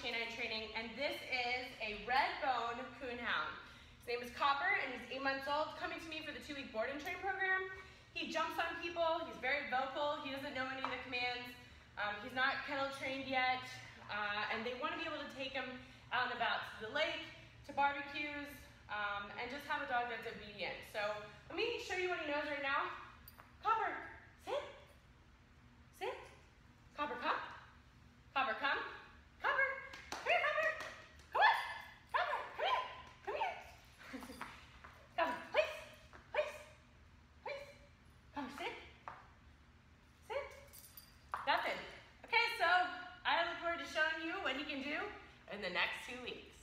canine training, and this is a red bone Coonhound. His name is Copper, and he's 8 months old, coming to me for the 2-week board and train program. He jumps on people, he's very vocal, he doesn't know any of the commands, he's not kennel trained yet, and they want to be able to take him out and about to the lake, to barbecues, and just have a dog that's obedient. So let me show you what he knows right now. Copper, sit, sit. Copper, come. Copper, come. Copper, come here, Copper. Come on. Copper, come here. Come here. Copper, place, place, place. Copper, sit. Sit. Nothing. Okay, so I look forward to showing you what he can do in the next 2 weeks.